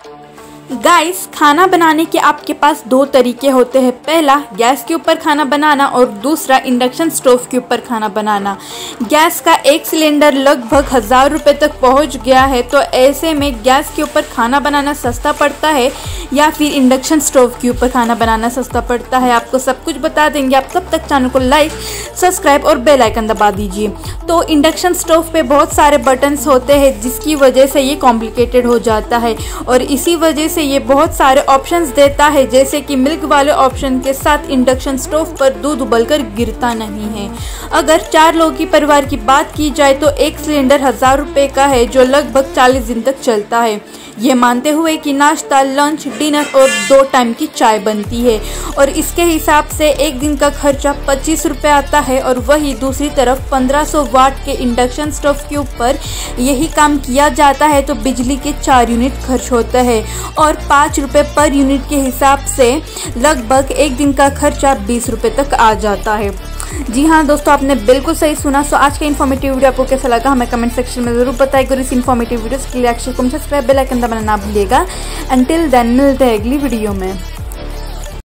Guys, खाना बनाने के आपके पास दो तरीके होते हैं। पहला गैस के ऊपर खाना बनाना और दूसरा इंडक्शन स्टोव के ऊपर खाना बनाना। गैस का एक सिलेंडर लगभग 1000 रुपये तक पहुंच गया है, तो ऐसे में गैस के ऊपर खाना बनाना सस्ता पड़ता है या फिर इंडक्शन स्टोव के ऊपर खाना बनाना सस्ता पड़ता है, आपको सब कुछ बता देंगे। आप तब तक चैनल को लाइक, सब्सक्राइब और बेल आइकन दबा दीजिए। तो इंडक्शन स्टोव पे बहुत सारे बटन्स होते हैं जिसकी वजह से ये कॉम्प्लिकेटेड हो जाता है और इसी वजह से ये बहुत सारे ऑप्शंस देता है, जैसे कि मिल्क वाले ऑप्शन के साथ इंडक्शन स्टोव पर दूध उबलकर गिरता नहीं है। अगर 4 लोगों की परिवार की बात की जाए तो एक सिलेंडर 1000 रुपये का है, जो लगभग 40 दिन तक चलता है, ये मानते हुए कि नाश्ता, लंच, डिनर और 2 टाइम की चाय बनती है। और इसके हिसाब से एक दिन का खर्चा 25 रुपये आता है। और वही दूसरी तरफ 1500 वाट के इंडक्शन स्टोव के ऊपर यही काम किया जाता है तो बिजली के 4 यूनिट खर्च होता है और 5 रुपये पर यूनिट के हिसाब से लगभग एक दिन का खर्चा 20 रुपये तक आ जाता है। जी हाँ दोस्तों, आपने बिल्कुल सही सुना। सो आज का इन्फॉर्मेटिव वीडियो आपको कैसा लगा हमें कमेंट सेक्शन में ज़रूर बताइए। और इस इन्फॉर्मेटिव वीडियोस के लिए अक्षर को सब्सक्राइब, बेल आइकन दबाना ना भूलिएगा। अंटिल देन मिलते हैं अगली वीडियो में।